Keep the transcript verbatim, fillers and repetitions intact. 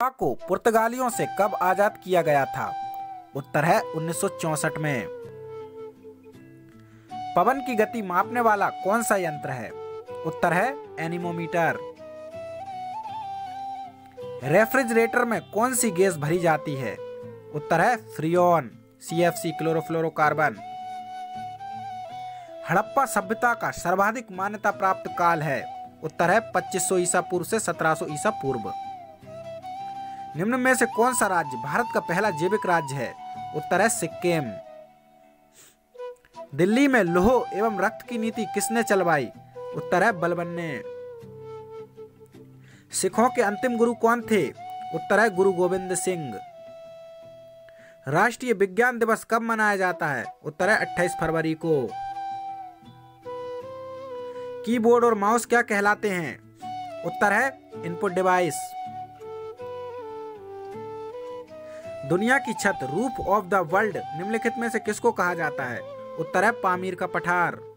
को पुर्तगालियों से कब आजाद किया गया था? उत्तर है उन्नीस सौ चौसठ में। पवन की गति मापने वाला कौन सा यंत्र है? उत्तर है एनीमोमीटर। रेफ्रिजरेटर में कौन सी गैस भरी जाती है? उत्तर है freon, C F C, chlorofluorocarbon. Harappa सभ्यता का सर्वाधिक मान्यता प्राप्त काल है? उत्तर है पच्चीस सौ ईसा पूर्व से सत्रह सौ ईसा पूर्व। निम्न में से कौन सा राज्य भारत का पहला जैविक राज्य है? उत्तर है सिक्किम। दिल्ली में लौह एवं रक्त की नीति किसने चलवाई? उत्तर है बलबन ने। सिखों के अंतिम गुरु कौन थे? उत्तर है गुरु गोविंद सिंह। राष्ट्रीय विज्ञान दिवस कब मनाया जाता है? उत्तर है अट्ठाईस फरवरी को। कीबोर्ड और माउस क्या कहलाते हैं? उत्तर है इनपुट डिवाइस। दुनिया की छत, रूफ ऑफ द वर्ल्ड निम्नलिखित में से किसको कहा जाता है? उत्तर है पामीर का पठार।